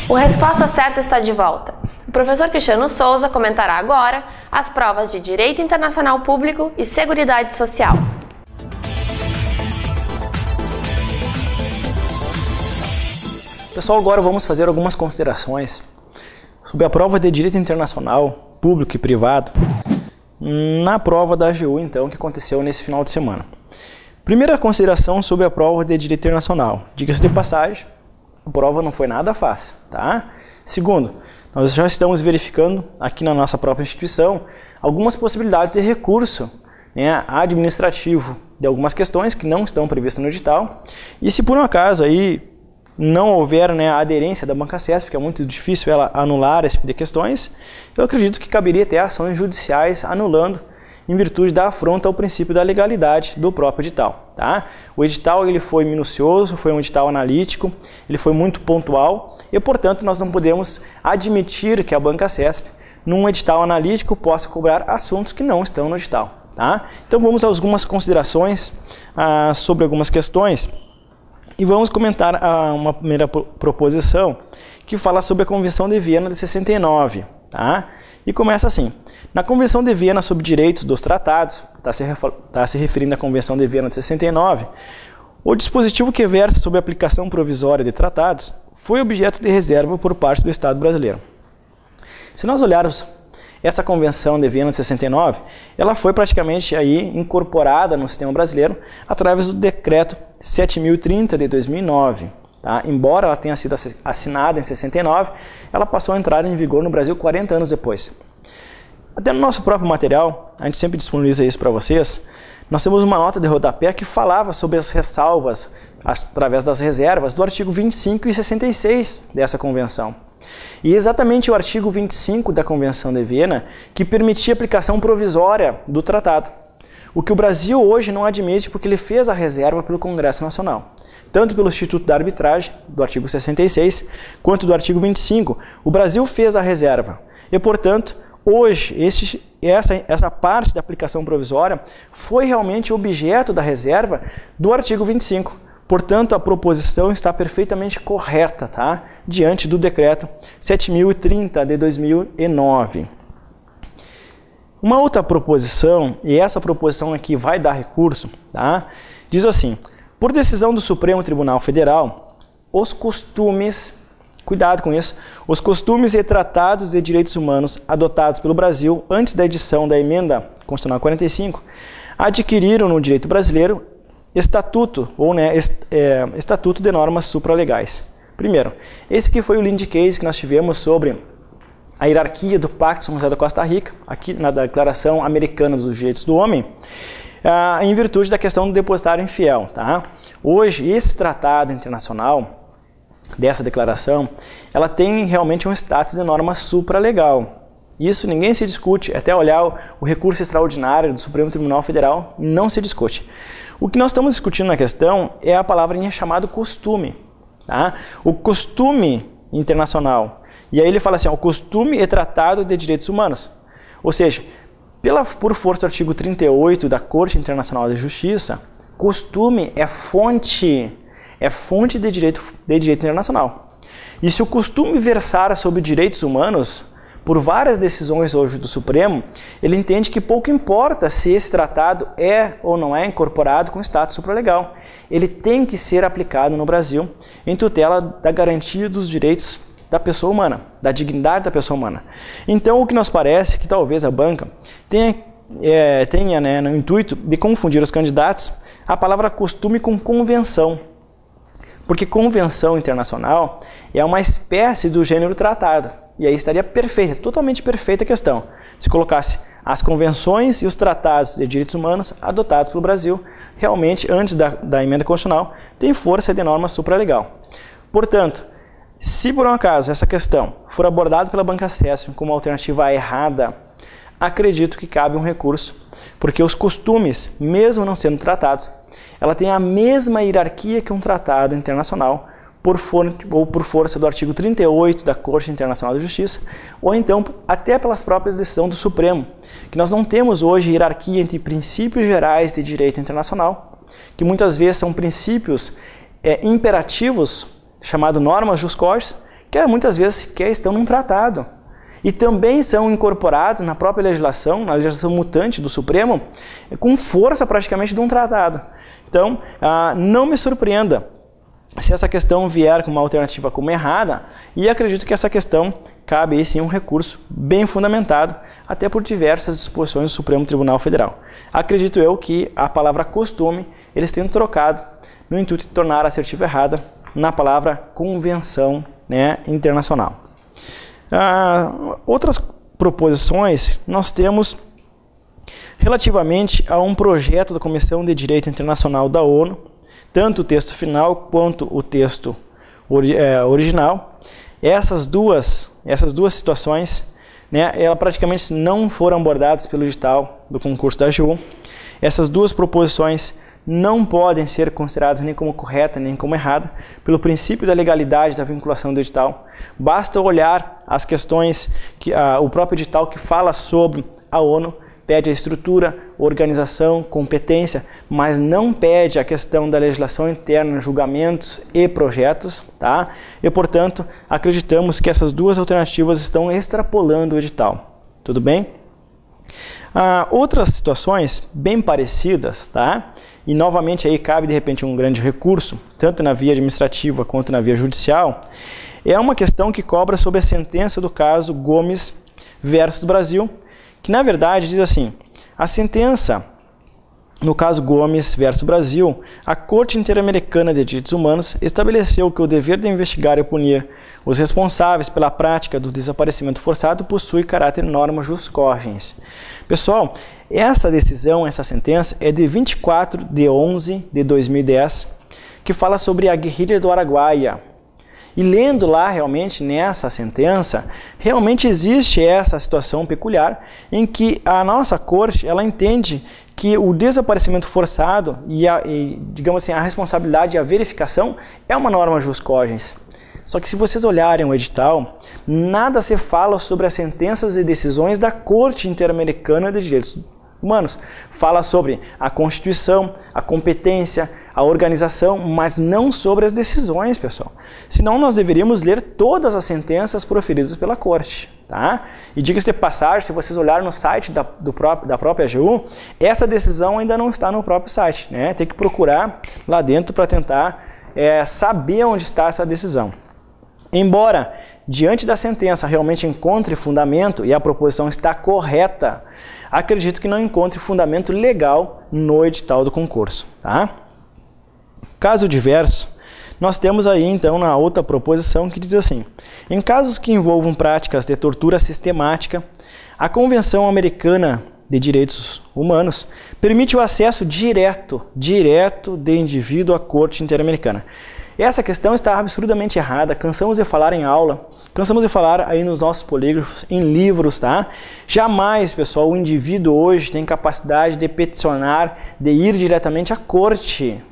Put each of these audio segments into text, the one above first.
O Resposta Certa está de volta. O professor Cristiano Souza comentará agora as provas de Direito Internacional Público e Seguridade Social. Pessoal, agora vamos fazer algumas considerações sobre a prova de Direito Internacional Público e Privado na prova da AGU, então, que aconteceu nesse final de semana. Primeira consideração sobre a prova de Direito Internacional. Diga-se de passagem, a prova não foi nada fácil, tá? Segundo, nós já estamos verificando aqui na nossa própria instituição algumas possibilidades de recurso, né, administrativo de algumas questões que não estão previstas no edital. E se por um acaso aí não houver, né, a aderência da BancaCesp, porque é muito difícil ela anular esse tipo de questões, eu acredito que caberia até ações judiciais anulando em virtude da afronta ao princípio da legalidade do próprio edital. Tá? O edital ele foi minucioso, foi um edital analítico, ele foi muito pontual e, portanto, nós não podemos admitir que a BancaCesp, num edital analítico, possa cobrar assuntos que não estão no edital. Tá? Então vamos a algumas considerações sobre algumas questões e vamos comentar uma primeira proposição que fala sobre a Convenção de Viena de 69. Tá? E começa assim: na Convenção de Viena sobre Direitos dos Tratados, está se referindo à Convenção de Viena de 69, o dispositivo que versa sobre a aplicação provisória de tratados foi objeto de reserva por parte do Estado brasileiro. Se nós olharmos essa Convenção de Viena de 69, ela foi praticamente aí incorporada no sistema brasileiro através do Decreto 7.030 de 2009. Tá? Embora ela tenha sido assinada em 69, ela passou a entrar em vigor no Brasil 40 anos depois. Até no nosso próprio material, a gente sempre disponibiliza isso para vocês, nós temos uma nota de rodapé que falava sobre as ressalvas, através das reservas, do artigo 25 e 66 dessa convenção. E exatamente o artigo 25 da Convenção de Viena que permitia a aplicação provisória do tratado, o que o Brasil hoje não admite porque ele fez a reserva pelo Congresso Nacional. Tanto pelo Instituto da Arbitragem, do artigo 66, quanto do artigo 25, o Brasil fez a reserva. E, portanto, hoje, essa parte da aplicação provisória foi realmente objeto da reserva do artigo 25. Portanto, a proposição está perfeitamente correta, tá? Diante do Decreto 7.030 de 2009. Uma outra proposição, e essa proposição aqui vai dar recurso, tá? Diz assim: por decisão do Supremo Tribunal Federal, os costumes, cuidado com isso, os costumes e tratados de direitos humanos adotados pelo Brasil antes da edição da Emenda Constitucional 45 adquiriram no direito brasileiro estatuto, ou estatuto de normas supralegais. Primeiro, esse que foi o lead case que nós tivemos sobre a hierarquia do Pacto São José da Costa Rica, aqui na Declaração Americana dos Direitos do Homem, em virtude da questão do depositário infiel. Tá? Hoje, esse tratado internacional, dessa declaração, ela tem realmente um status de norma supralegal. Isso ninguém se discute, até olhar o recurso extraordinário do Supremo Tribunal Federal, não se discute. O que nós estamos discutindo na questão é a palavrinha chamada costume. Tá? O costume internacional. E aí ele fala assim, o costume é tratado de direitos humanos. Ou seja, por força do artigo 38 da Corte Internacional de Justiça, costume é fonte de direito internacional. E se o costume versar sobre direitos humanos, por várias decisões hoje do Supremo, ele entende que pouco importa se esse tratado é ou não é incorporado com status supralegal. Ele tem que ser aplicado no Brasil em tutela da garantia dos direitos da pessoa humana, da dignidade da pessoa humana. Então, o que nos parece que talvez a banca tenha né, no intuito de confundir os candidatos a palavra costume com convenção. Porque convenção internacional é uma espécie do gênero tratado. E aí estaria perfeita, totalmente perfeita a questão, se colocasse as convenções e os tratados de direitos humanos adotados pelo Brasil, realmente, antes da emenda constitucional, tem força de norma supralegal. Portanto, se por um acaso essa questão for abordada pela BancaCesp como alternativa errada, acredito que cabe um recurso, porque os costumes, mesmo não sendo tratados, ela tem a mesma hierarquia que um tratado internacional, por força do artigo 38 da Corte Internacional de Justiça, ou então até pelas próprias decisões do Supremo, que nós não temos hoje hierarquia entre princípios gerais de direito internacional, que muitas vezes são princípios imperativos, chamado normas jus cogens, que muitas vezes sequer estão num tratado. E também são incorporados na própria legislação, na legislação mutante do Supremo, com força praticamente de um tratado. Então, não me surpreenda se essa questão vier com uma alternativa como errada, e acredito que essa questão cabe aí sim um recurso bem fundamentado, até por diversas disposições do Supremo Tribunal Federal. Acredito eu que a palavra costume eles têm trocado no intuito de tornar a assertiva errada na palavra convenção, né, internacional. Outras proposições nós temos relativamente a um projeto da Comissão de Direito Internacional da ONU, tanto o texto final quanto o texto original. Essas duas situações, né, elas praticamente não foram abordadas pelo edital do concurso da AGU. Essas duas proposições não podem ser consideradas nem como correta nem como errada, pelo princípio da legalidade da vinculação do edital. Basta olhar as questões que o próprio edital que fala sobre a ONU, pede a estrutura, organização, competência, mas não pede a questão da legislação interna, julgamentos e projetos, tá? E, portanto, acreditamos que essas duas alternativas estão extrapolando o edital. Tudo bem? Outras situações bem parecidas, tá? E novamente aí cabe de repente um grande recurso, tanto na via administrativa quanto na via judicial, é uma questão que cobra sobre a sentença do caso Gomes versus Brasil, que na verdade diz assim: a sentença no caso Gomes versus Brasil, a Corte Interamericana de Direitos Humanos estabeleceu que o dever de investigar e punir os responsáveis pela prática do desaparecimento forçado possui caráter norma jus cogens. Pessoal, essa decisão, essa sentença é de 24 de 11 de 2010, que fala sobre a guerrilha do Araguaia. E lendo lá realmente nessa sentença, realmente existe essa situação peculiar em que a nossa corte ela entende que o desaparecimento forçado digamos assim, a responsabilidade e a verificação é uma norma jus cogens. Só que se vocês olharem o edital, nada se fala sobre as sentenças e decisões da Corte Interamericana de Direitos Humanos. Fala sobre a Constituição, a competência, a organização, mas não sobre as decisões, pessoal. Senão nós deveríamos ler todas as sentenças proferidas pela Corte. Tá? E diga-se de passagem, se vocês olharem no site da própria AGU, essa decisão ainda não está no próprio site, né? Tem que procurar lá dentro para tentar saber onde está essa decisão. Embora, diante da sentença, realmente encontre fundamento e a proposição está correta, acredito que não encontre fundamento legal no edital do concurso. Tá? Caso diverso, nós temos aí então na outra proposição que diz assim: em casos que envolvam práticas de tortura sistemática, a Convenção Americana de Direitos Humanos permite o acesso direto de indivíduo à Corte Interamericana. Essa questão está absurdamente errada, cansamos de falar em aula, cansamos de falar aí nos nossos polígrafos, em livros, tá? Jamais, pessoal, o indivíduo hoje tem capacidade de peticionar, de ir diretamente à corte.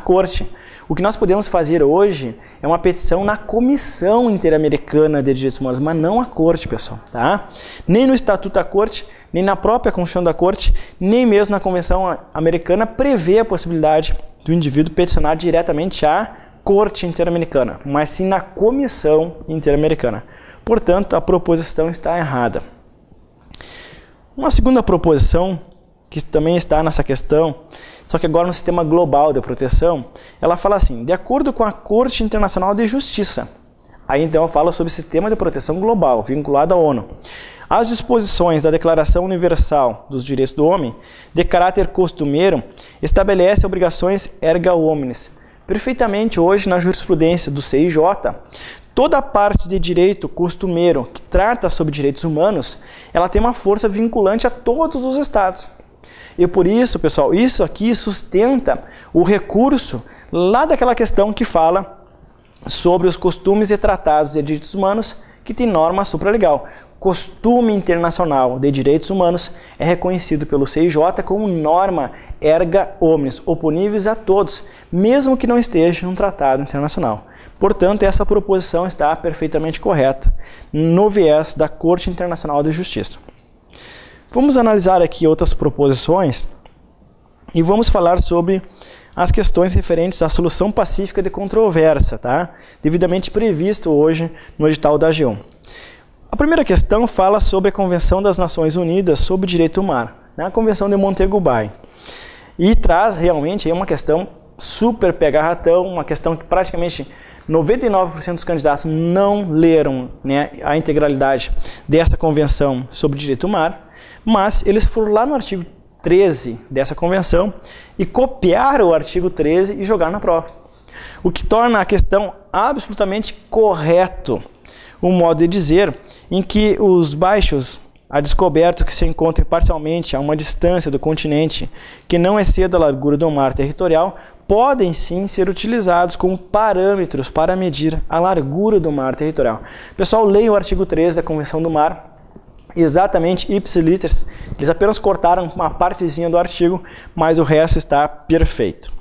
O que nós podemos fazer hoje é uma petição na Comissão Interamericana de Direitos Humanos, mas não à corte, pessoal, tá? Nem no Estatuto da Corte, nem na própria Constituição da Corte, nem mesmo na Convenção Americana prevê a possibilidade do indivíduo peticionar diretamente à Corte Interamericana, mas sim na Comissão Interamericana. Portanto, a proposição está errada. Uma segunda proposição, que também está nessa questão, só que agora no sistema global de proteção, ela fala assim: de acordo com a Corte Internacional de Justiça, aí então fala sobre o sistema de proteção global, vinculado à ONU, as disposições da Declaração Universal dos Direitos do Homem, de caráter costumeiro, estabelece obrigações erga omnes. Perfeitamente hoje na jurisprudência do CIJ, toda a parte de direito costumeiro que trata sobre direitos humanos, ela tem uma força vinculante a todos os estados. E por isso, pessoal, isso aqui sustenta o recurso lá daquela questão que fala sobre os costumes e tratados de direitos humanos que tem norma supralegal. Costume internacional de direitos humanos é reconhecido pelo CIJ como norma erga omnes, oponíveis a todos, mesmo que não esteja num tratado internacional. Portanto, essa proposição está perfeitamente correta no viés da Corte Internacional de Justiça. Vamos analisar aqui outras proposições e vamos falar sobre as questões referentes à solução pacífica de controvérsia, tá? Devidamente previsto hoje no edital da AGU. A primeira questão fala sobre a Convenção das Nações Unidas sobre o Direito do Mar, né? A Convenção de Montego Bay. E traz realmente aí uma questão super pega-ratão, uma questão que praticamente 99% dos candidatos não leram, né, a integralidade dessa Convenção sobre o Direito do Mar, mas eles foram lá no artigo 13 dessa convenção e copiaram o artigo 13 e jogaram na prova. O que torna a questão absolutamente correto, um modo de dizer em que os baixos a descobertos que se encontrem parcialmente a uma distância do continente que não exceda a largura do mar territorial podem sim ser utilizados como parâmetros para medir a largura do mar territorial. Pessoal, leiam o artigo 13 da Convenção do Mar, exatamente ipsiliteris, eles apenas cortaram uma partezinha do artigo, mas o resto está perfeito.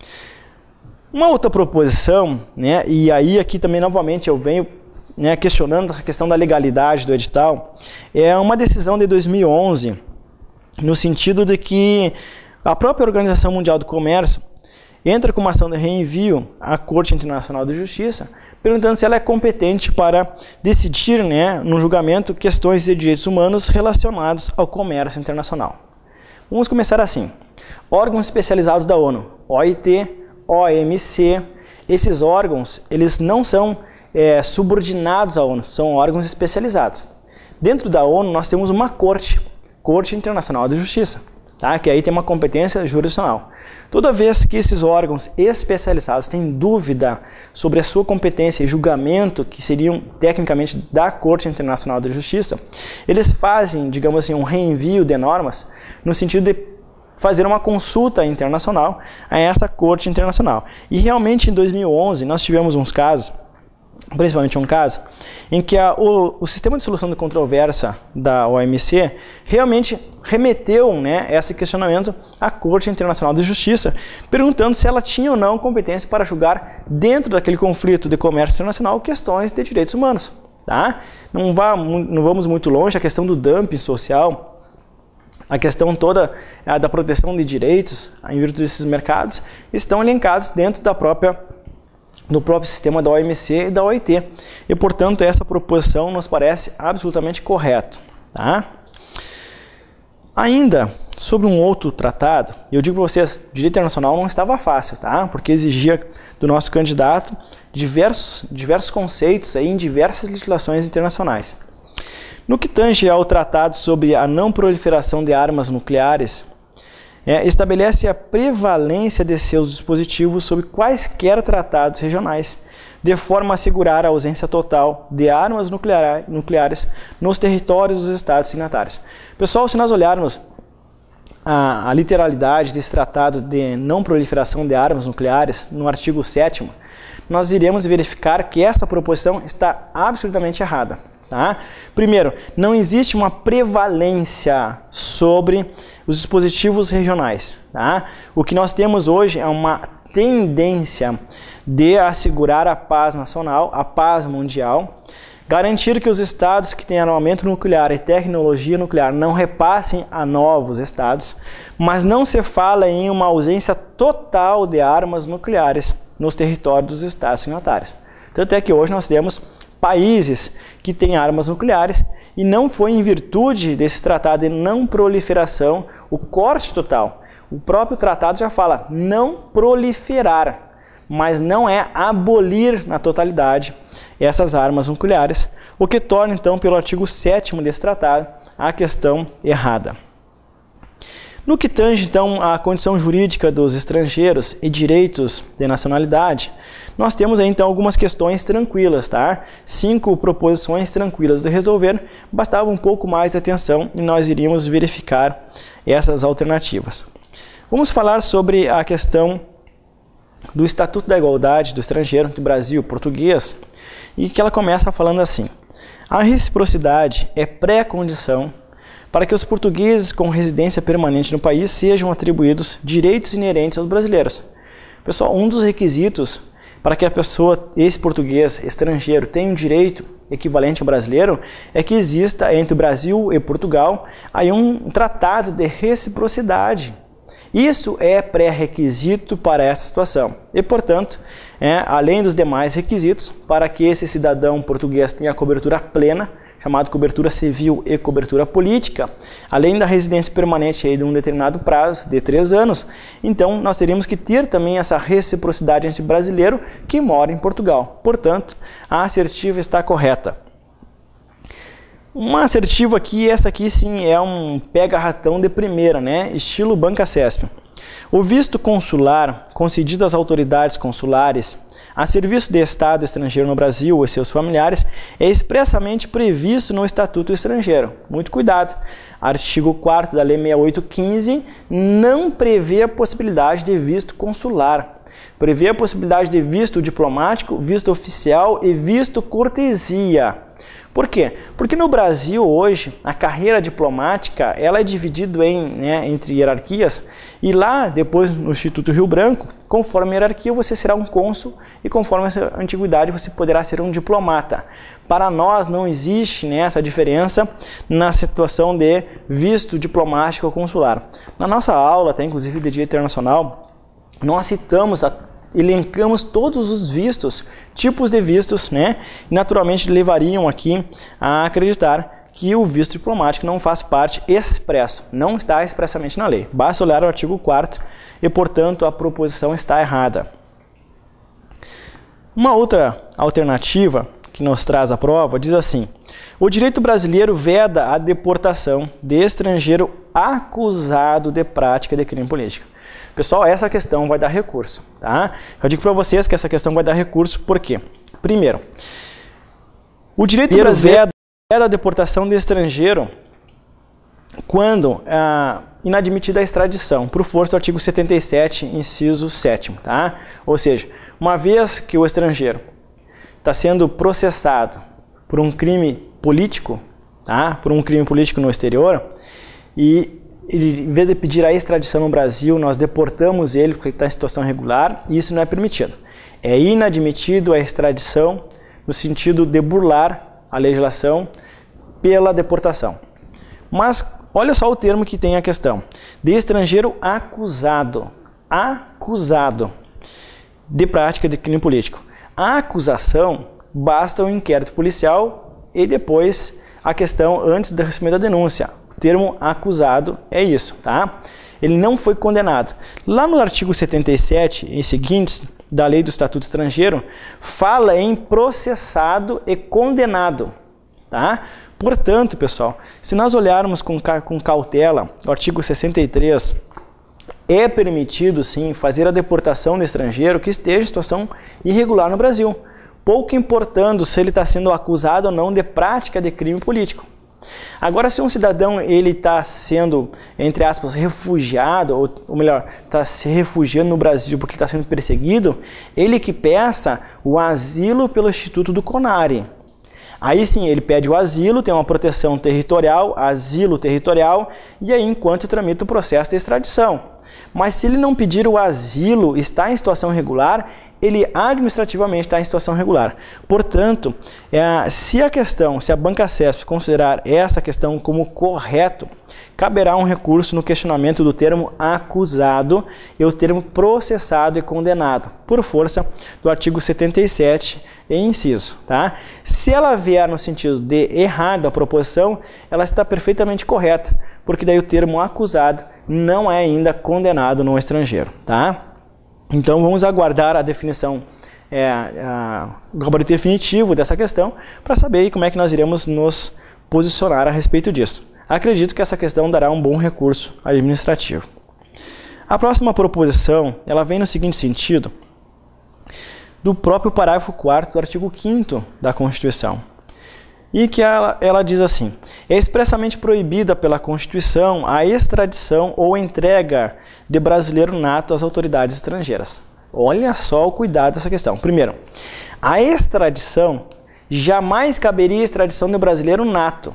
Uma outra proposição, né, e aí aqui também novamente eu venho, né, questionando a questão da legalidade do edital, é uma decisão de 2011, no sentido de que a própria Organização Mundial do Comércio entra com uma ação de reenvio à Corte Internacional de Justiça, perguntando se ela é competente para decidir, né, no julgamento, questões de direitos humanos relacionados ao comércio internacional. Vamos começar assim. Órgãos especializados da ONU, OIT, OMC, esses órgãos, eles não são subordinados à ONU, são órgãos especializados. Dentro da ONU nós temos uma Corte Internacional de Justiça, tá? Que aí tem uma competência jurisdicional. Toda vez que esses órgãos especializados têm dúvida sobre a sua competência e julgamento, que seriam tecnicamente da Corte Internacional de Justiça, eles fazem, digamos assim, um reenvio de normas no sentido de fazer uma consulta internacional a essa Corte Internacional. E realmente em 2011 nós tivemos uns casos, principalmente um caso, em que o sistema de solução de controvérsia da OMC realmente remeteu, né, esse questionamento à Corte Internacional de Justiça, perguntando se ela tinha ou não competência para julgar, dentro daquele conflito de comércio internacional, questões de direitos humanos. Tá? Não vamos muito longe, a questão do dumping social, a questão toda da proteção de direitos em virtude desses mercados, estão elencados dentro do próprio sistema da OMC e da OIT. E, portanto, essa proposição nos parece absolutamente correta. Tá? Ainda, sobre um outro tratado, eu digo para vocês, o direito internacional não estava fácil, tá? Porque exigia do nosso candidato diversos conceitos aí em diversas legislações internacionais. No que tange ao tratado sobre a não proliferação de armas nucleares, estabelece a prevalência de seus dispositivos sobre quaisquer tratados regionais, de forma a assegurar a ausência total de armas nucleares nos territórios dos estados signatários. Pessoal, se nós olharmos a literalidade desse tratado de não proliferação de armas nucleares, no artigo 7º, nós iremos verificar que essa proposição está absolutamente errada. Tá? Primeiro, não existe uma prevalência sobre os dispositivos regionais. Tá? O que nós temos hoje é uma tendência de assegurar a paz nacional, a paz mundial, garantir que os estados que têm armamento nuclear e tecnologia nuclear não repassem a novos estados, mas não se fala em uma ausência total de armas nucleares nos territórios dos estados signatários. Tanto é que hoje nós temos países que têm armas nucleares e não foi em virtude desse tratado de não proliferação o corte total. O próprio tratado já fala não proliferar, mas não é abolir na totalidade essas armas nucleares, o que torna então pelo artigo 7º desse tratado a questão errada. No que tange, então, à condição jurídica dos estrangeiros e direitos de nacionalidade, nós temos aí, então, algumas questões tranquilas, tá? 5 proposições tranquilas de resolver, bastava um pouco mais de atenção e nós iríamos verificar essas alternativas. Vamos falar sobre a questão do Estatuto da Igualdade do Estrangeiro, do Brasil português, e que ela começa falando assim: a reciprocidade é pré-condição para que os portugueses com residência permanente no país sejam atribuídos direitos inerentes aos brasileiros. Pessoal, um dos requisitos para que a pessoa, esse português estrangeiro, tenha um direito equivalente ao brasileiro, é que exista entre o Brasil e Portugal aí um tratado de reciprocidade. Isso é pré-requisito para essa situação e, portanto, além dos demais requisitos, para que esse cidadão português tenha cobertura plena, chamado cobertura civil e cobertura política, além da residência permanente aí de um determinado prazo, de 3 anos, então nós teríamos que ter também essa reciprocidade entre brasileiro que mora em Portugal. Portanto, a assertiva está correta. Uma assertiva aqui, essa aqui sim é um pega-ratão de primeira, né? Estilo Banca CESP. O visto consular concedido às autoridades consulares a serviço de Estado estrangeiro no Brasil e seus familiares é expressamente previsto no Estatuto Estrangeiro. Muito cuidado. Artigo 4º da Lei 6815 não prevê a possibilidade de visto consular. Prevê a possibilidade de visto diplomático, visto oficial e visto cortesia. Por quê? Porque no Brasil hoje a carreira diplomática ela é dividida entre hierarquias e lá depois no Instituto Rio Branco, conforme a hierarquia você será um cônsul e conforme essa antiguidade você poderá ser um diplomata. Para nós não existe essa diferença na situação de visto diplomático ou consular. Na nossa aula, até inclusive de Direito Internacional, nós elencamos todos os vistos, tipos de vistos, naturalmente levariam aqui a acreditar que o visto diplomático não faz parte expresso, não está expressamente na lei. Basta olhar o artigo 4º e, portanto, a proposição está errada. Uma outra alternativa que nos traz a prova diz assim: o direito brasileiro veda a deportação de estrangeiro acusado de prática de crime político. Pessoal, essa questão vai dar recurso, tá? Eu digo para vocês que essa questão vai dar recurso, por quê? Primeiro, o direito brasileiro veda a deportação de estrangeiro quando inadmitida a extradição, por força do artigo 77, inciso 7º, tá? Ou seja, uma vez que o estrangeiro está sendo processado por um crime político, tá? Por um crime político no exterior, e ele, em vez de pedir a extradição no Brasil, nós deportamos ele porque ele está em situação irregular e isso não é permitido. É inadmitido a extradição no sentido de burlar a legislação pela deportação. Mas olha só o termo que tem a questão. De estrangeiro acusado. Acusado de prática de crime político. A acusação basta um inquérito policial e depois a questão antes do recebimento da denúncia. O termo acusado é isso, tá? Ele não foi condenado. Lá no artigo 77 e seguintes da Lei do Estatuto Estrangeiro, fala em processado e condenado, tá? Portanto, pessoal, se nós olharmos com cautela, o artigo 63, é permitido sim fazer a deportação do estrangeiro que esteja em situação irregular no Brasil, pouco importando se ele está sendo acusado ou não de prática de crime político. Agora, se um cidadão ele está sendo, entre aspas, refugiado, ou melhor, está se refugiando no Brasil porque está sendo perseguido, ele que peça o asilo pelo Instituto do CONARE. Aí sim, ele pede o asilo, tem uma proteção territorial, asilo territorial, e aí enquanto tramita o processo de extradição. Mas se ele não pedir o asilo, está em situação regular, ele administrativamente está em situação regular. Portanto, se a Banca CESP considerar essa questão como correto, caberá um recurso no questionamento do termo acusado e o termo processado e condenado, por força do artigo 77 e inciso. Tá? Se ela vier no sentido de errado a proposição, ela está perfeitamente correta, porque daí o termo acusado não é ainda condenado no estrangeiro. Tá? Então vamos aguardar a definição, o gabarito definitivo dessa questão, para saber como é que nós iremos nos posicionar a respeito disso. Acredito que essa questão dará um bom recurso administrativo. A próxima proposição, ela vem no seguinte sentido, do próprio parágrafo 4º do artigo 5º da Constituição. E que ela diz assim: é expressamente proibida pela Constituição a extradição ou entrega de brasileiro nato às autoridades estrangeiras. Olha só o cuidado dessa questão. Primeiro, a extradição jamais caberia extradição de brasileiro nato,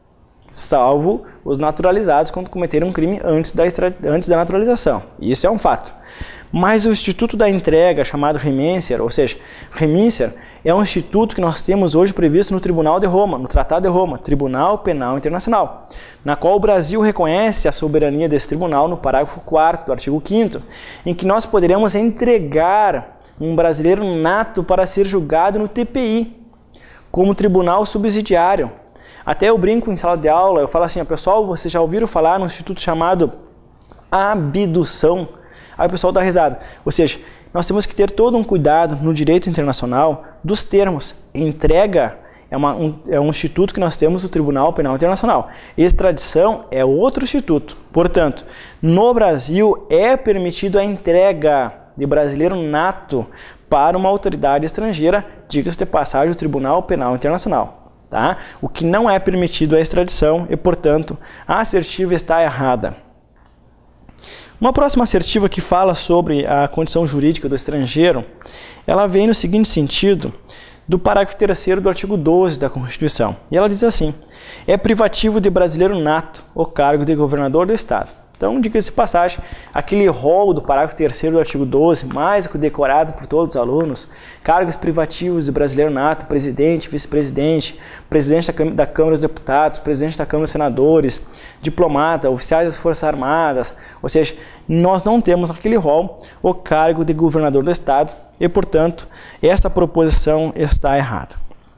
salvo os naturalizados quando cometeram um crime antes da naturalização. Isso é um fato. Mas o Instituto da Entrega, chamado Remencer, ou seja, Remencer é um instituto que nós temos hoje previsto no Tribunal de Roma, no Tratado de Roma, Tribunal Penal Internacional, na qual o Brasil reconhece a soberania desse tribunal no parágrafo 4º do artigo 5º, em que nós poderemos entregar um brasileiro nato para ser julgado no TPI, como tribunal subsidiário. Até eu brinco em sala de aula, eu falo assim, pessoal, vocês já ouviram falar num instituto chamado abdução? Aí o pessoal dá risada. Ou seja, nós temos que ter todo um cuidado no direito internacional dos termos. Entrega é um instituto que nós temos no Tribunal Penal Internacional. Extradição é outro instituto. Portanto, no Brasil é permitido a entrega de brasileiro nato para uma autoridade estrangeira, diga-se de passagem, o Tribunal Penal Internacional. Tá? O que não é permitido é a extradição e, portanto, a assertiva está errada. Uma próxima assertiva que fala sobre a condição jurídica do estrangeiro, ela vem no seguinte sentido do parágrafo 3º do artigo 12 da Constituição. E ela diz assim, é privativo de brasileiro nato o cargo de governador do Estado. Então, diga-se de passagem, aquele rol do parágrafo 3º do artigo 12, mais que decorado por todos os alunos, cargos privativos de brasileiro nato, presidente, vice-presidente, presidente da Câmara dos Deputados, presidente da Câmara dos Senadores, diplomata, oficiais das Forças Armadas, ou seja, nós não temos naquele rol o cargo de governador do Estado e, portanto, essa proposição está errada.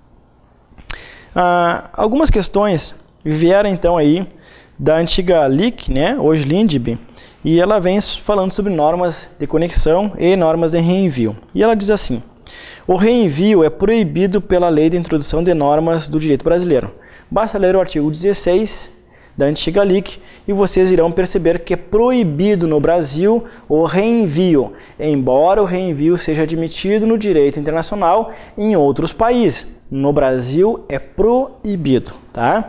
Algumas questões vieram então aí da antiga LIC, né, hoje LINDB, e ela vem falando sobre normas de conexão e normas de reenvio. E ela diz assim, o reenvio é proibido pela lei de introdução de normas do direito brasileiro. Basta ler o artigo 16 da antiga LIC e vocês irão perceber que é proibido no Brasil o reenvio, embora o reenvio seja admitido no direito internacional em outros países. No Brasil é proibido, tá?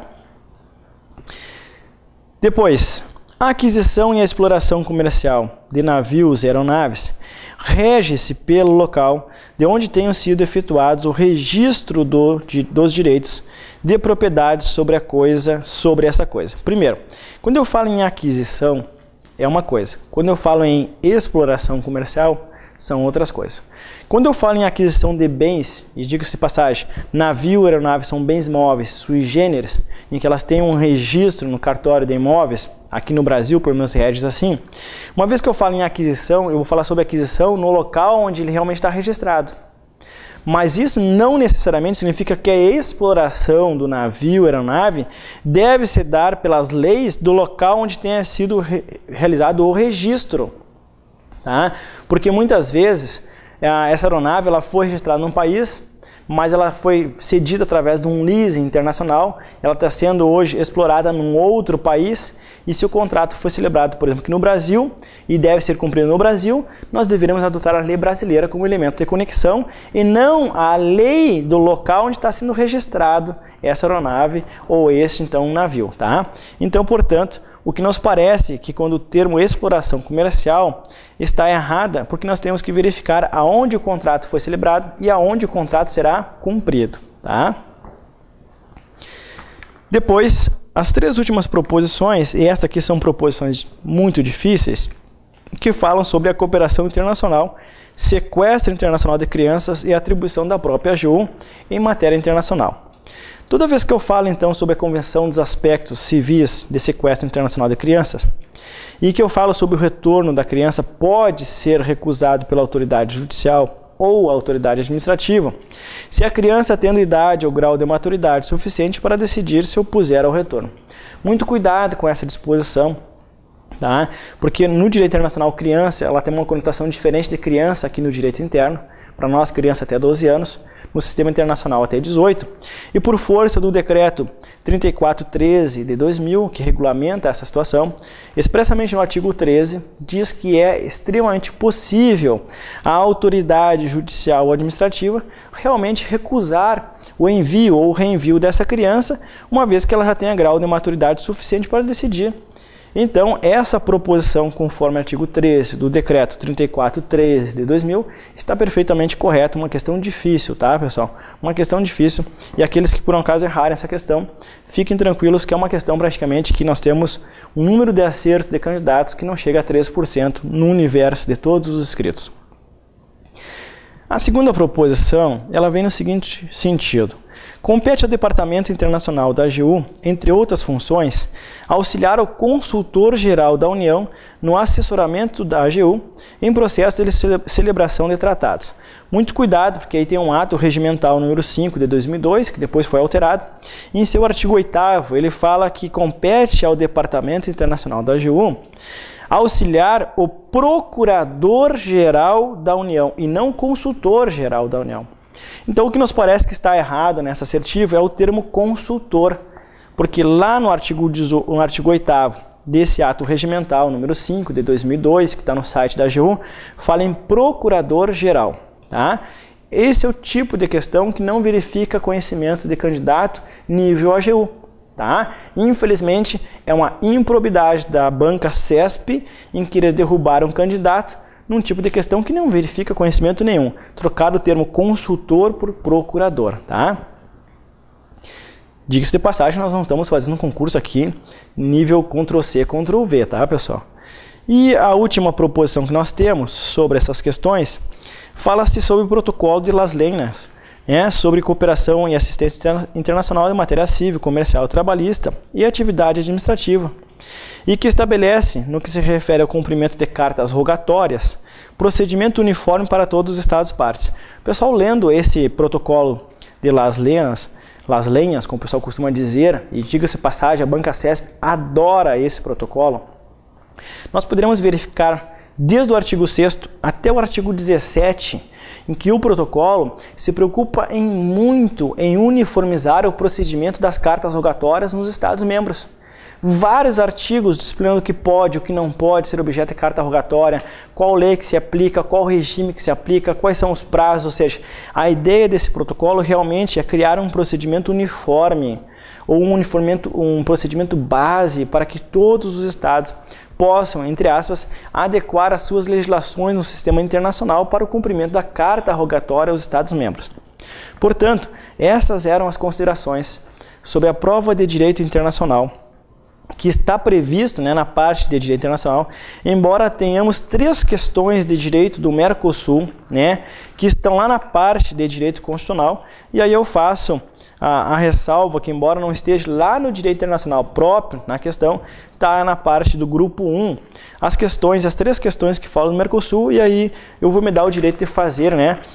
Depois, a aquisição e a exploração comercial de navios e aeronaves rege-se pelo local de onde tenham sido efetuados o registro dos direitos de propriedade sobre essa coisa. Primeiro, quando eu falo em aquisição, é uma coisa. Quando eu falo em exploração comercial, são outras coisas. Quando eu falo em aquisição de bens, e diga-se de passagem, navio e aeronave são bens móveis sui generis, em que elas têm um registro no cartório de imóveis, aqui no Brasil, pelo menos rege assim. Uma vez que eu falo em aquisição, eu vou falar sobre aquisição no local onde ele realmente está registrado. Mas isso não necessariamente significa que a exploração do navio e aeronave deve se dar pelas leis do local onde tenha sido realizado o registro. Tá? Porque muitas vezes essa aeronave ela foi registrada num país, mas ela foi cedida através de um leasing internacional, ela está sendo hoje explorada num outro país, e se o contrato foi celebrado, por exemplo, aqui no Brasil, e deve ser cumprido no Brasil, nós deveremos adotar a lei brasileira como elemento de conexão, e não a lei do local onde está sendo registrado essa aeronave ou este, então, navio. Tá? Então, portanto, o que nos parece que quando o termo exploração comercial está errada, porque nós temos que verificar aonde o contrato foi celebrado e aonde o contrato será cumprido. Tá? Depois, as três últimas proposições, e essas aqui são proposições muito difíceis, que falam sobre a cooperação internacional, sequestro internacional de crianças e atribuição da própria AGU em matéria internacional. Toda vez que eu falo, então, sobre a Convenção dos Aspectos Civis de Sequestro Internacional de Crianças, e que eu falo sobre o retorno da criança pode ser recusado pela autoridade judicial ou autoridade administrativa, se a criança tendo idade ou grau de maturidade suficiente para decidir se opuser ao retorno. Muito cuidado com essa disposição, tá? Porque no direito internacional, criança ela tem uma conotação diferente de criança aqui no direito interno. Para nós, criança até 12 anos, no sistema internacional até 18, e por força do decreto 3413 de 2000, que regulamenta essa situação, expressamente no artigo 13, diz que é extremamente possível a autoridade judicial ou administrativa realmente recusar o envio ou o reenvio dessa criança, uma vez que ela já tenha grau de maturidade suficiente para decidir Então, essa proposição, conforme o artigo 13 do Decreto 3413 de 2000, está perfeitamente correta. Uma questão difícil, tá, pessoal? Uma questão difícil. E aqueles que, por um acaso, errarem essa questão, fiquem tranquilos que é uma questão, praticamente, que nós temos um número de acertos de candidatos que não chega a 3% no universo de todos os inscritos. A segunda proposição, ela vem no seguinte sentido. Compete ao Departamento Internacional da AGU, entre outras funções, auxiliar o Consultor-Geral da União no assessoramento da AGU em processo de celebração de tratados. Muito cuidado, porque aí tem um ato regimental número 5 de 2002, que depois foi alterado. E em seu artigo 8º, ele fala que compete ao Departamento Internacional da AGU auxiliar o Procurador-Geral da União e não Consultor-Geral da União. Então, o que nos parece que está errado nessa assertiva é o termo consultor, porque lá no artigo 8º desse ato regimental, número 5 de 2002, que está no site da AGU, fala em Procurador-Geral. Tá? Esse é o tipo de questão que não verifica conhecimento de candidato nível AGU. Tá? Infelizmente, é uma improbidade da banca CESP em querer derrubar um candidato num tipo de questão que não verifica conhecimento nenhum. Trocar o termo consultor por procurador. Tá? Diga-se de passagem, nós não estamos fazendo um concurso aqui nível Ctrl+C, Ctrl+V, tá, pessoal? E a última proposição que nós temos sobre essas questões fala-se sobre o protocolo de Las Leñas, sobre cooperação e assistência internacional em matéria civil, comercial, trabalhista e atividade administrativa, e que estabelece, no que se refere ao cumprimento de cartas rogatórias, procedimento uniforme para todos os Estados-partes. O pessoal lendo esse protocolo de Las Leñas, como o pessoal costuma dizer, e diga-se passagem, a banca CESP adora esse protocolo, nós poderemos verificar desde o artigo 6º até o artigo 17, em que o protocolo se preocupa muito em uniformizar o procedimento das cartas rogatórias nos Estados-membros. Vários artigos disciplinando o que pode, o que não pode ser objeto de carta rogatória, qual lei que se aplica, qual regime que se aplica, quais são os prazos, ou seja, a ideia desse protocolo realmente é criar um procedimento uniforme, ou um procedimento base para que todos os estados possam, entre aspas, adequar as suas legislações no sistema internacional para o cumprimento da carta rogatória aos Estados-membros. Portanto, essas eram as considerações sobre a prova de direito internacional que está previsto, na parte de direito internacional, embora tenhamos 3 questões de direito do Mercosul, que estão lá na parte de direito constitucional, e aí eu faço a ressalva que, embora não esteja lá no direito internacional próprio, na questão, está na parte do grupo 1, as 3 questões que falam do Mercosul, e aí eu vou me dar o direito de fazer,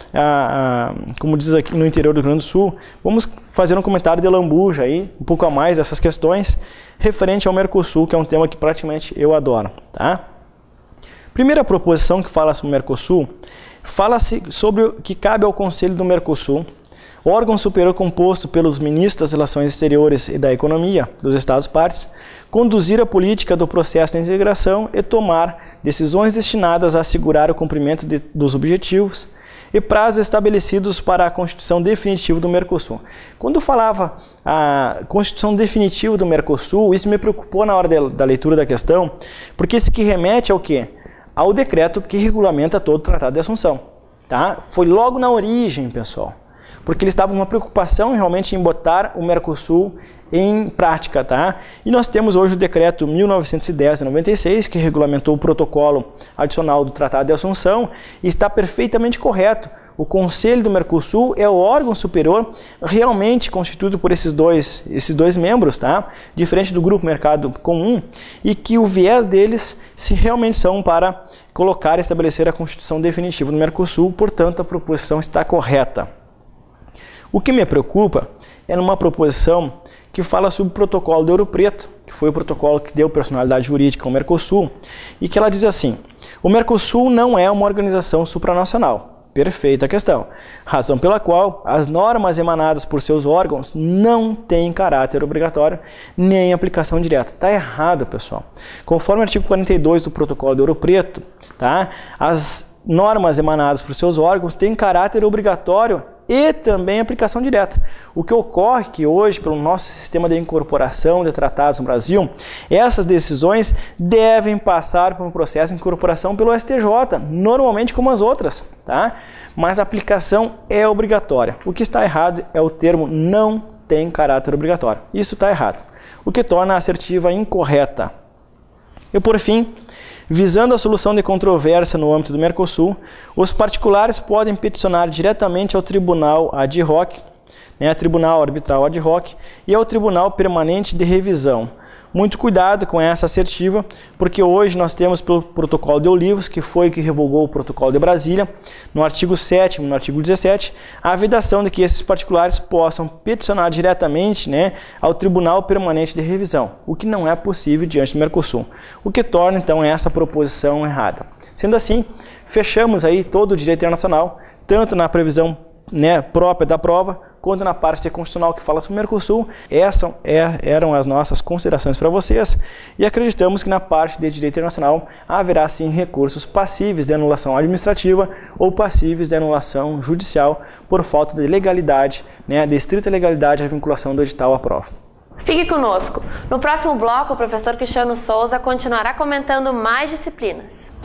como diz aqui no interior do Rio Grande do Sul, vamos fazer um comentário de lambuja aí, um pouco a mais dessas questões, referente ao Mercosul, que é um tema que praticamente eu adoro. Tá? Primeira proposição que fala sobre o Mercosul, fala-se sobre o que cabe ao Conselho do Mercosul, órgão superior composto pelos ministros das Relações Exteriores e da Economia dos Estados-partes, conduzir a política do processo de integração e tomar decisões destinadas a assegurar o cumprimento dos objetivos e prazos estabelecidos para a Constituição Definitiva do Mercosul. Quando eu falava a Constituição Definitiva do Mercosul, isso me preocupou na hora da leitura da questão, porque isso que remete ao quê? Ao decreto que regulamenta todo o Tratado de Assunção. Tá? Foi logo na origem, pessoal. Porque eles estavam com uma preocupação realmente em botar o Mercosul em prática, tá? E nós temos hoje o decreto 1910 de 96, que regulamentou o protocolo adicional do Tratado de Assunção, e está perfeitamente correto. O Conselho do Mercosul é o órgão superior realmente constituído por esses dois membros, tá? Diferente do Grupo Mercado Comum, e que o viés deles se realmente são para colocar e estabelecer a Constituição Definitiva do Mercosul, portanto a proposição está correta. O que me preocupa é numa proposição que fala sobre o protocolo de Ouro Preto, que foi o protocolo que deu personalidade jurídica ao Mercosul, e que ela diz assim: o Mercosul não é uma organização supranacional. Perfeita a questão. Razão pela qual as normas emanadas por seus órgãos não têm caráter obrigatório nem aplicação direta. Está errado, pessoal. Conforme o artigo 42 do protocolo de Ouro Preto, tá? As normas emanadas por seus órgãos têm caráter obrigatório e também aplicação direta. O que ocorre é que hoje, pelo nosso sistema de incorporação de tratados no Brasil, essas decisões devem passar por um processo de incorporação pelo STJ, normalmente como as outras, tá? Mas a aplicação é obrigatória. O que está errado é o termo não tem caráter obrigatório. Isso está errado, o que torna a assertiva incorreta. E por fim, visando a solução de controvérsia no âmbito do Mercosul, os particulares podem peticionar diretamente ao Tribunal ad hoc, Tribunal Arbitral ad hoc e ao Tribunal Permanente de Revisão. Muito cuidado com essa assertiva, porque hoje nós temos pelo Protocolo de Olivos, que foi que revogou o Protocolo de Brasília, no artigo 7º, no artigo 17, a vedação de que esses particulares possam peticionar diretamente ao Tribunal Permanente de Revisão, o que não é possível diante do Mercosul, o que torna então essa proposição errada. Sendo assim, fechamos aí todo o direito internacional, tanto na previsão própria da prova, quanto na parte constitucional que fala sobre o Mercosul. Essas eram as nossas considerações para vocês e acreditamos que na parte de direito internacional haverá sim recursos passíveis de anulação administrativa ou passíveis de anulação judicial por falta de legalidade, de estrita legalidade à vinculação do edital à prova. Fique conosco. No próximo bloco, o professor Cristiano Souza continuará comentando mais disciplinas.